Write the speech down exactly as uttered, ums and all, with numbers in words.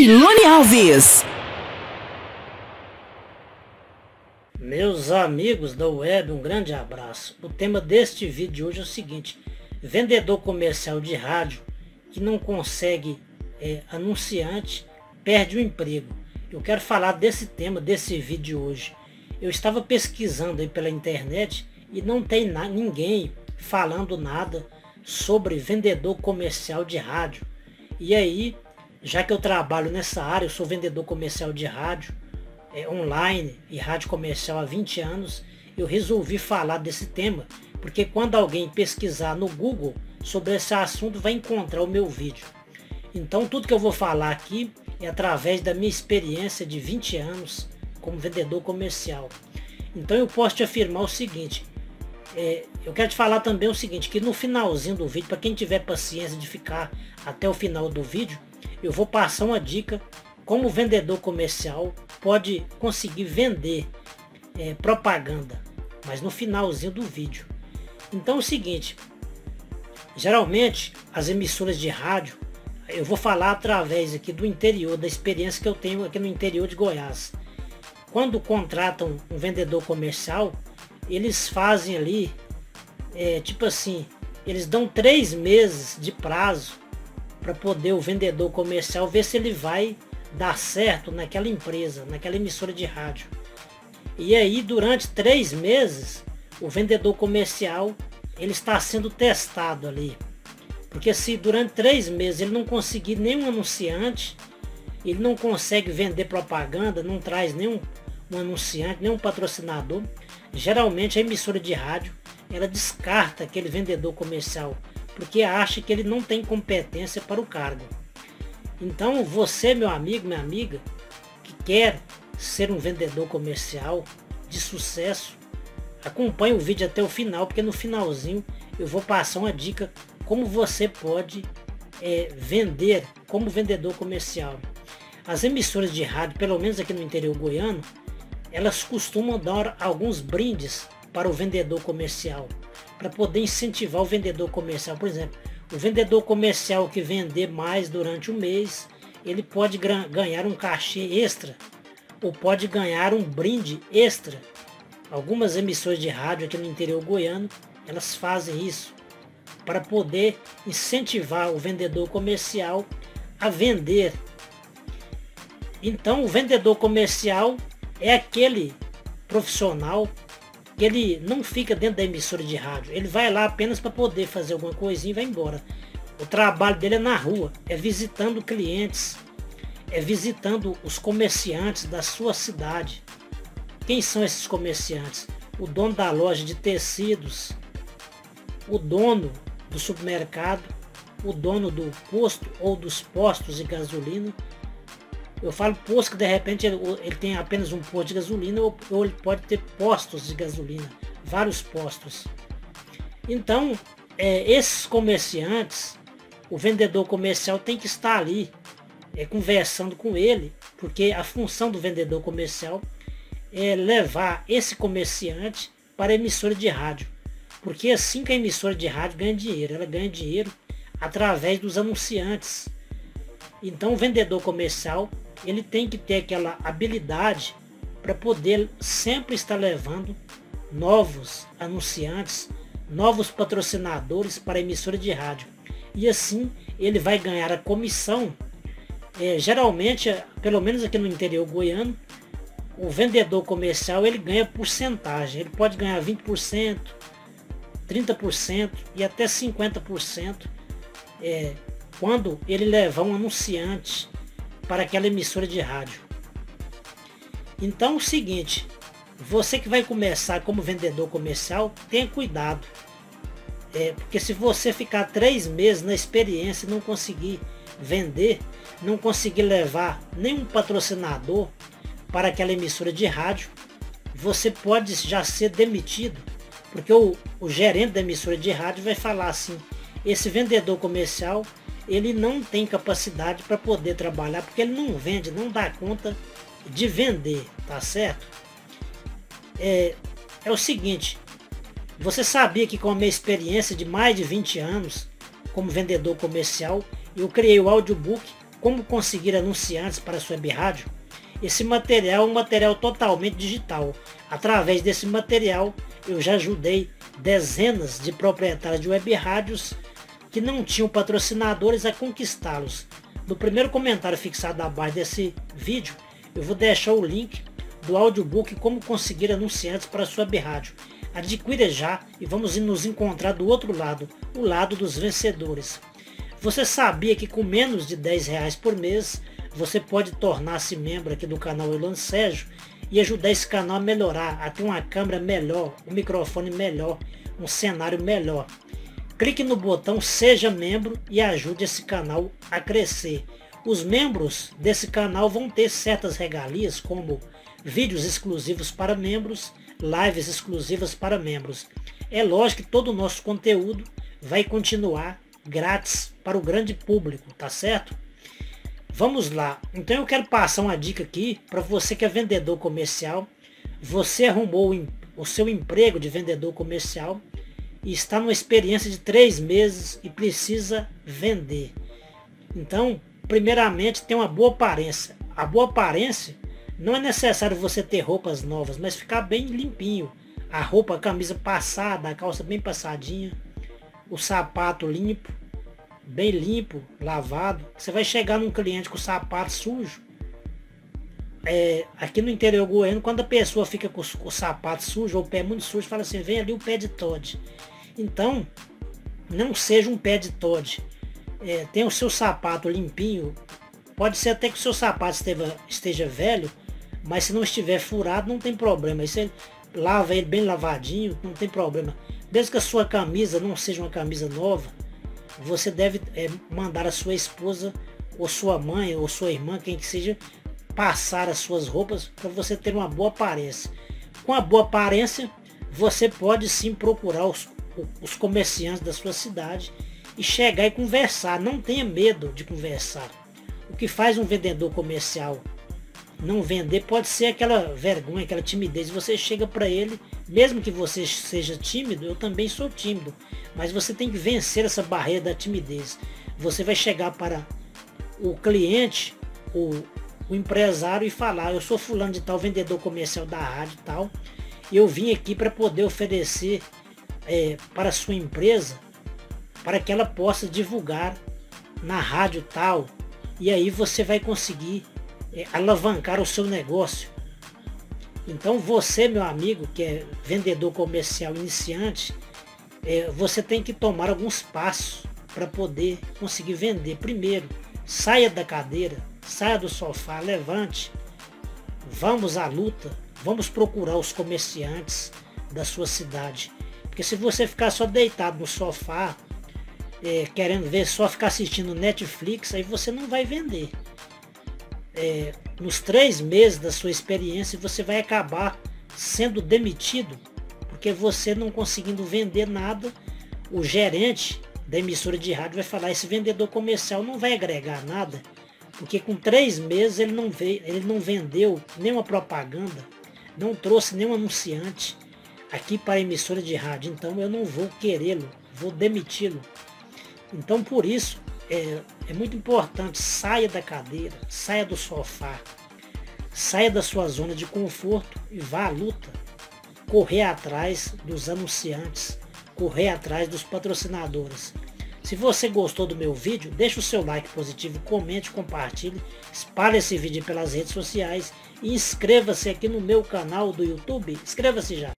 Ilone Alves. Meus amigos da web, um grande abraço. O tema deste vídeo de hoje é o seguinte: vendedor comercial de rádio que não consegue é, anunciante perde o emprego. Eu quero falar desse tema, desse vídeo de hoje. Eu estava pesquisando aí pela internet e não tem na, ninguém falando nada sobre vendedor comercial de rádio. E aí, já que eu trabalho nessa área, eu sou vendedor comercial de rádio é, online e rádio comercial há vinte anos, eu resolvi falar desse tema, porque quando alguém pesquisar no Google sobre esse assunto vai encontrar o meu vídeo. Então tudo que eu vou falar aqui é através da minha experiência de vinte anos como vendedor comercial. Então eu posso te afirmar o seguinte, é, eu quero te falar também o seguinte, que no finalzinho do vídeo, para quem tiver paciência de ficar até o final do vídeo, eu vou passar uma dica como o vendedor comercial pode conseguir vender é, propaganda, mas no finalzinho do vídeo. Então é o seguinte, geralmente as emissoras de rádio, eu vou falar através aqui do interior, da experiência que eu tenho aqui no interior de Goiás. Quando contratam um vendedor comercial, eles fazem ali, é, tipo assim, eles dão três meses de prazo para poder o vendedor comercial ver se ele vai dar certo naquela empresa, naquela emissora de rádio. E aí durante três meses o vendedor comercial ele está sendo testado ali, porque se durante três meses ele não conseguir nenhum anunciante, ele não consegue vender propaganda, não traz nenhum um anunciante, nenhum patrocinador, geralmente a emissora de rádio ela descarta aquele vendedor comercial, porque acha que ele não tem competência para o cargo. Então você, meu amigo, minha amiga, que quer ser um vendedor comercial de sucesso, acompanhe o vídeo até o final, porque no finalzinho eu vou passar uma dica como você pode é, vender como vendedor comercial. As emissoras de rádio, pelo menos aqui no interior goiano, elas costumam dar alguns brindes para o vendedor comercial, para poder incentivar o vendedor comercial. Por exemplo, o vendedor comercial que vender mais durante o mês, ele pode ganhar um cachê extra, ou pode ganhar um brinde extra. Algumas emissoras de rádio aqui no interior goiano, elas fazem isso, para poder incentivar o vendedor comercial a vender. Então o vendedor comercial é aquele profissional que ele não fica dentro da emissora de rádio, ele vai lá apenas para poder fazer alguma coisinha e vai embora. O trabalho dele é na rua, é visitando clientes, é visitando os comerciantes da sua cidade. Quem são esses comerciantes? O dono da loja de tecidos, o dono do supermercado, o dono do posto ou dos postos de gasolina. Eu falo posto que de repente ele, ele tem apenas um posto de gasolina, ou, ou ele pode ter postos de gasolina, vários postos. Então, é, esses comerciantes, o vendedor comercial tem que estar ali, é, conversando com ele, porque a função do vendedor comercial é levar esse comerciante para a emissora de rádio. Porque é assim que a emissora de rádio ganha dinheiro, ela ganha dinheiro através dos anunciantes. Então o vendedor comercial ele tem que ter aquela habilidade para poder sempre estar levando novos anunciantes, novos patrocinadores para a emissora de rádio. E assim ele vai ganhar a comissão. É, geralmente, pelo menos aqui no interior goiano, o vendedor comercial ele ganha porcentagem. Ele pode ganhar vinte por cento, trinta por cento e até cinquenta por cento é, quando ele levar um anunciante para aquela emissora de rádio. Então é o seguinte, você que vai começar como vendedor comercial, tenha cuidado. É, porque se você ficar três meses na experiência e não conseguir vender, não conseguir levar nenhum patrocinador para aquela emissora de rádio, você pode já ser demitido. Porque o, o gerente da emissora de rádio vai falar assim, esse vendedor comercial ele não tem capacidade para poder trabalhar, porque ele não vende, não dá conta de vender, tá certo? É, é o seguinte, você sabia que com a minha experiência de mais de vinte anos como vendedor comercial, eu criei o audiobook como conseguir anunciantes para sua web rádio. Esse material é um material totalmente digital. Através desse material eu já ajudei dezenas de proprietários de web rádios que não tinham patrocinadores a conquistá-los. No primeiro comentário fixado abaixo desse vídeo eu vou deixar o link do audiobook Como Conseguir Anunciantes para sua web rádio. Adquira já e vamos nos encontrar do outro lado, o lado dos vencedores. Você sabia que com menos de dez reais por mês você pode tornar-se membro aqui do canal Orlando Sérgio e ajudar esse canal a melhorar, a ter uma câmera melhor, um microfone melhor, um cenário melhor. Clique no botão Seja Membro e ajude esse canal a crescer. Os membros desse canal vão ter certas regalias, como vídeos exclusivos para membros, lives exclusivas para membros. É lógico que todo o nosso conteúdo vai continuar grátis para o grande público, tá certo? Vamos lá. Então eu quero passar uma dica aqui para você que é vendedor comercial. Você arrumou o seu emprego de vendedor comercial e está numa experiência de três meses e precisa vender. Então, primeiramente, tem uma boa aparência. A boa aparência não é necessário você ter roupas novas, mas ficar bem limpinho. A roupa, a camisa passada, a calça bem passadinha, o sapato limpo, bem limpo, lavado. Você vai chegar num cliente com o sapato sujo. É, aqui no interior goiano, quando a pessoa fica com, com o sapato sujo ou o pé muito sujo, fala assim, vem ali o pé de Todd. Então, não seja um pé de Todd. É, tenha o seu sapato limpinho. Pode ser até que o seu sapato esteja, esteja velho, mas se não estiver furado, não tem problema. Aí você lava ele bem lavadinho, não tem problema. Desde que a sua camisa não seja uma camisa nova, você deve é, mandar a sua esposa, ou sua mãe, ou sua irmã, quem que seja, passar as suas roupas para você ter uma boa aparência. Com a boa aparência, você pode sim procurar os, os comerciantes da sua cidade e chegar e conversar. Não tenha medo de conversar. O que faz um vendedor comercial não vender pode ser aquela vergonha, aquela timidez. Você chega para ele, mesmo que você seja tímido, eu também sou tímido, mas você tem que vencer essa barreira da timidez. Você vai chegar para o cliente, o, o empresário e falar, eu sou fulano de tal, vendedor comercial da rádio e tal, e eu vim aqui para poder oferecer é, para a sua empresa, para que ela possa divulgar na rádio tal, e aí você vai conseguir é, alavancar o seu negócio. Então você, meu amigo, que é vendedor comercial iniciante, é, você tem que tomar alguns passos para poder conseguir vender. Primeiro, saia da cadeira, saia do sofá, levante, vamos à luta, vamos procurar os comerciantes da sua cidade. Porque se você ficar só deitado no sofá, é, querendo ver, só ficar assistindo Netflix, aí você não vai vender. É, nos três meses da sua experiência você vai acabar sendo demitido, porque você não conseguindo vender nada, o gerente da emissora de rádio vai falar, esse vendedor comercial não vai agregar nada, porque com três meses ele não, veio, ele não vendeu nenhuma propaganda, não trouxe nenhum anunciante aqui para a emissora de rádio, então eu não vou querê-lo, vou demiti-lo. Então por isso é, é muito importante, saia da cadeira, saia do sofá, saia da sua zona de conforto e vá à luta, correr atrás dos anunciantes, correr atrás dos patrocinadores. Se você gostou do meu vídeo, deixe o seu like positivo, comente, compartilhe, espalhe esse vídeo pelas redes sociais e inscreva-se aqui no meu canal do YouTube. Inscreva-se já!